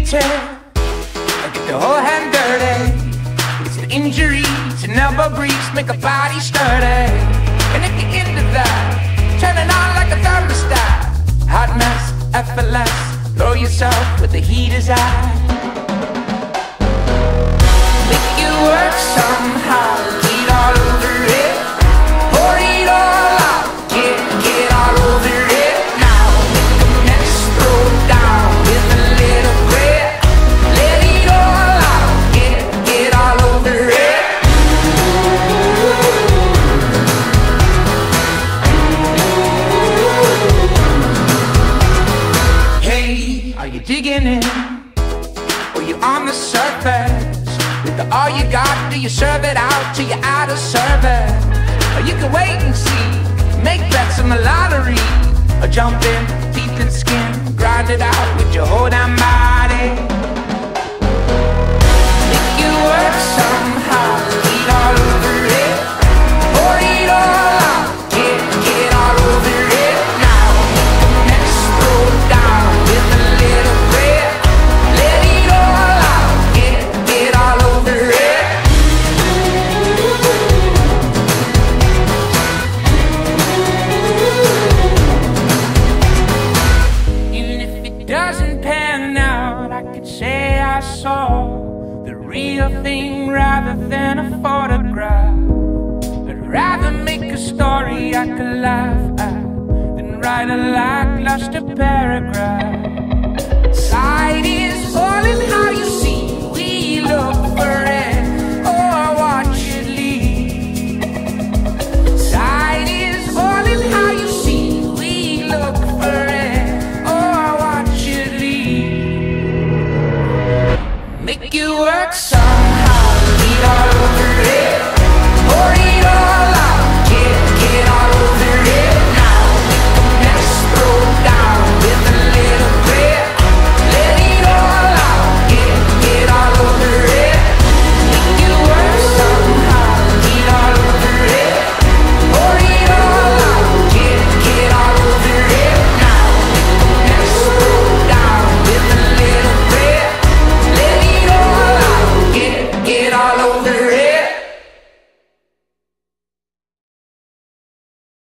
tear, get the whole hand dirty. It's the injuries and elbow grease make a body sturdy. And at the end of that, turn it on like a thermostat. Hot mess, effortless, throw yourself where the heat is at. Make it work somehow, get all over it. Pour it all out, get all over it. Now make a mess, throw down with a little grit. Let it all out, get all over it. Hey, are you digging in? Or you on the surface? With all you got, do you serve it out till you're out of service? Or you can wait and see, make bets on the lottery, or jump in, deep in skin, grind it out with your whole damn body. Make it work somehow, eat all over it. Pour it all out, get all over it. Now make a mess, throw down with a little grit. Let it all out, get all over it. Even if it doesn't pan out, I could say I saw the real thing rather than a photograph. I'd rather make a story I could laugh at than write a lackluster paragraph.